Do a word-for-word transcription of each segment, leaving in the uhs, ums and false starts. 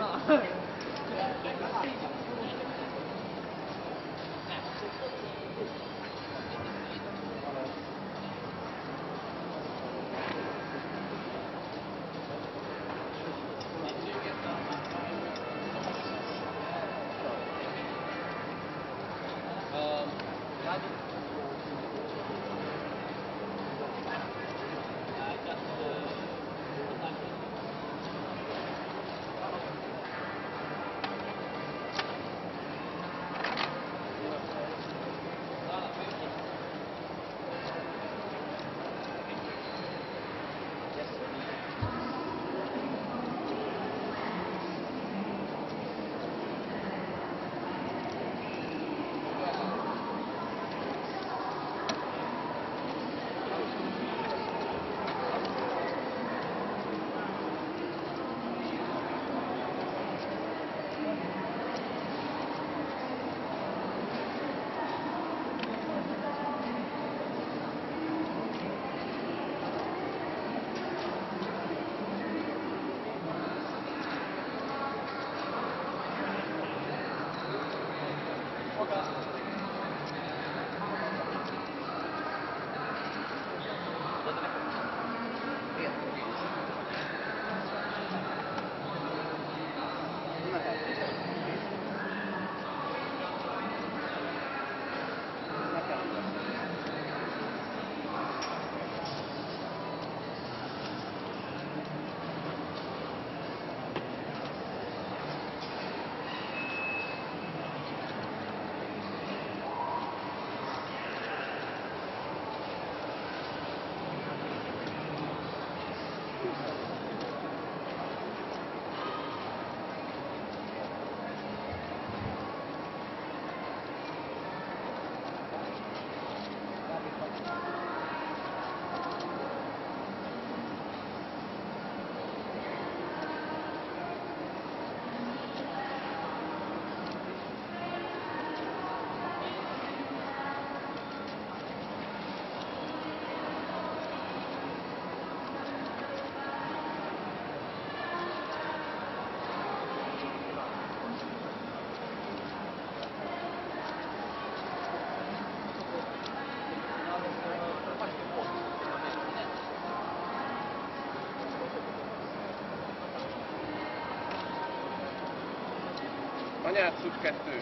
Anyád szup kettő.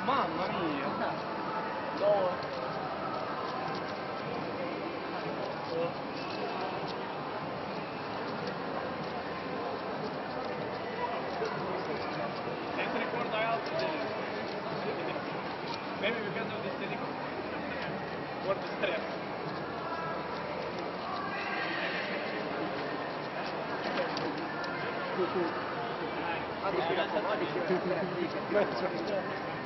Mamma mia! No! Sempre ricorda altro dele. Benim bir kadar istedik. Orada strep. Hadi ki yapalım, hadi ki yapalım.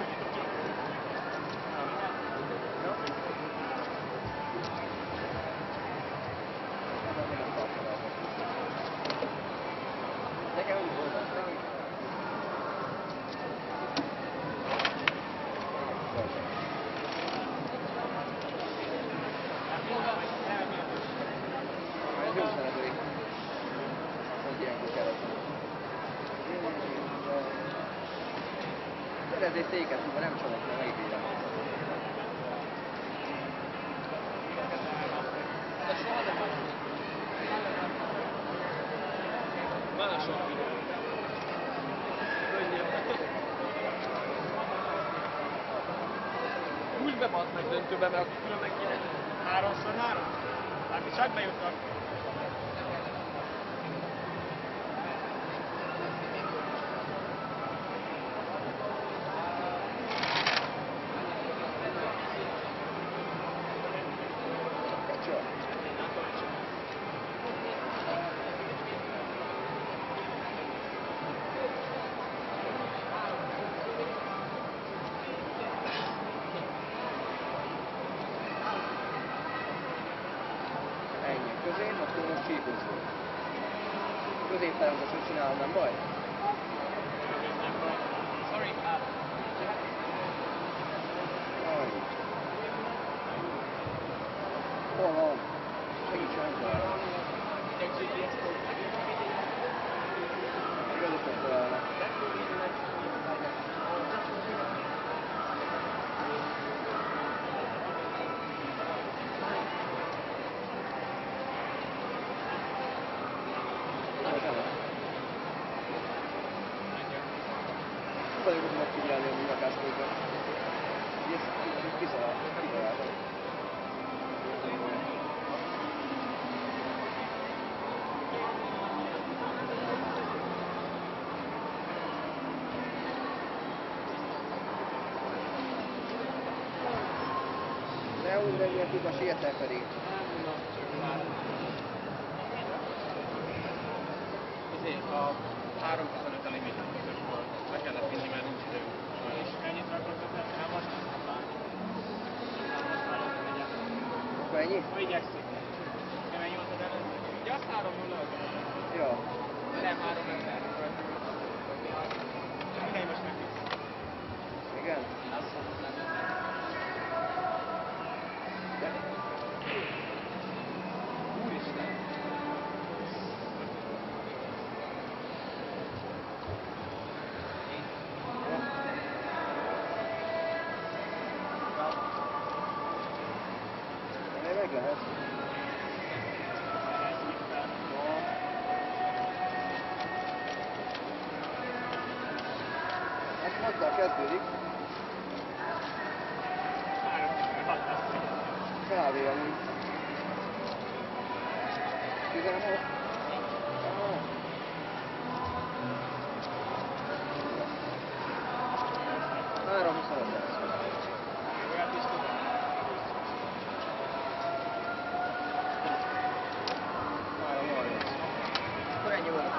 Szerez egy széket, ha nem csalok, ha megbírom. Másod. Úgy bebadt meg döntőbe, mert különben kéne háromszor három. Hát mi csak bejutnak. Közép, akkor most csíkozzuk. Középfeladatot csinálom, nem baj? Sorry, uh... Jaj. Hol van? Segítsen fel. Igazokon találnak. Nagyon fogom megfigyelni a munkakászolókat. Ezt kitaláltam. Ne úgy menjen ki, a siettel pedig. Ezért a három tizenöt elé még közös volt. Le kellett vinni, mert nincs időnk. És ennyit rakottak el? Nem most? Nem most már ott vigyek. Most már ennyi? Vigyekszik. Nem ennyi volt az előző? Ja, azt három nulla. Ja. Nem három ezer. Mindegy, most megviszem. Igen? Azt mondom, nem minden. De? Úristen! Meg lehet. Hát hattal kezdődik. Kávé amúgy. tizenhat. Aha. három huszonöt lesz. Olyat is tudok. Akkor ennyi volt.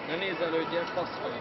Ne nézelődjél, faszom!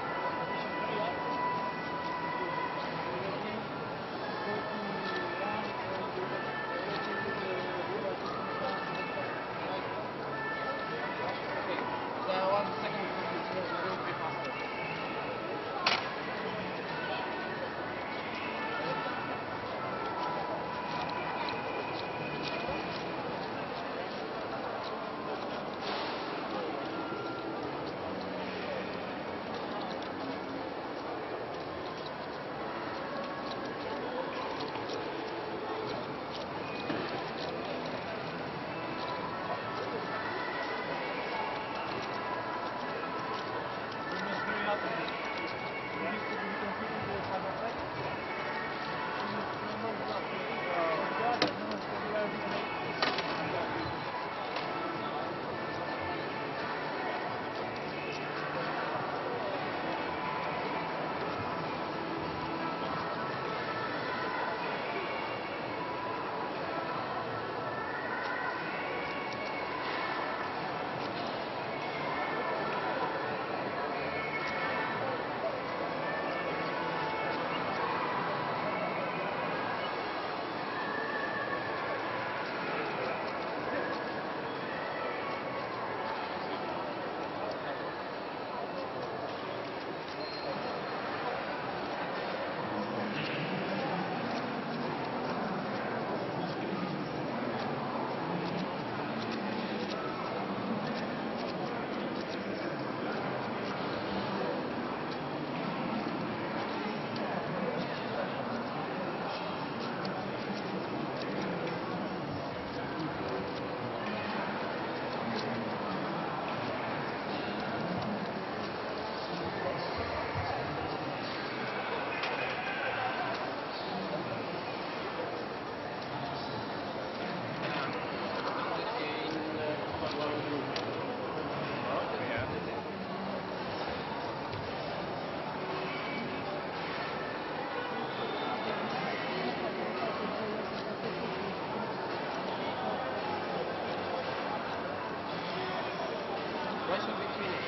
Why should we finish?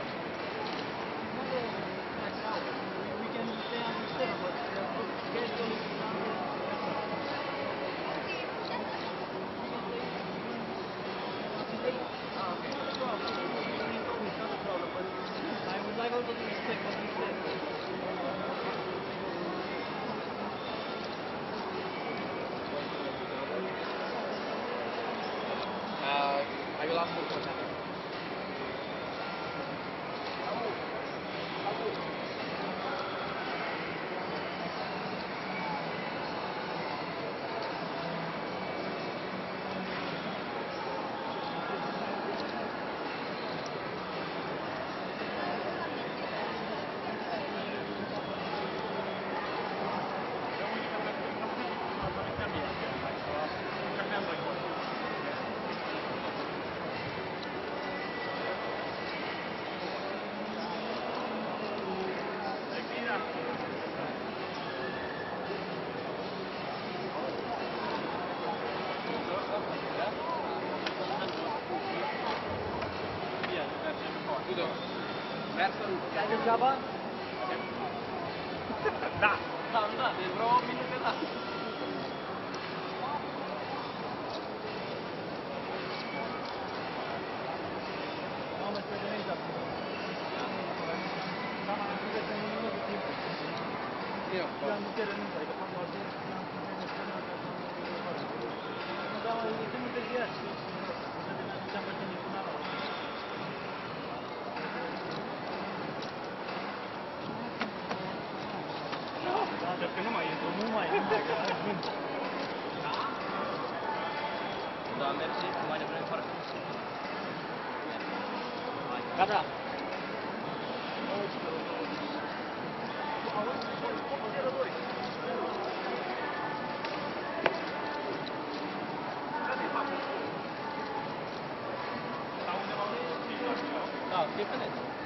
We can stay until seven, but the schedule is until seven. We can stay even until eight. Ah, okay. Not a problem. For me, for me, it's not a problem. But I would like also to respect what he said. Uh, I will ask him for that. Então ele está não acredito que nós vamos caminhar, mas só um café à noite. Tequila. Yeah? Milyen? Versenybe van? Tudom. Verso Russia. Hai del Java? Da! Da, da, de vreo opt minute, da. Mamă, sper că nu-i șapte minute. Da. Da, mai am zis că nu minut de timpul. Eu, Eu am inițiat renunță, adică fac doar timp, n-am nici nici terminat să zic următoarea. Nu, dar mă, e sunt întârziat, știi? Nu se terminat nici am găsit nici până la nouă. Da, Sper că nu mai e drum. nu mai, nu mai, că era vânt. Da? Da, merge mai devreme parcurs. Merge. Hai. Gata. opt zero doi. Auzi? opt zero doi. Care e mapă? Sau undeva în mijloc, nu? Da, fie pe net.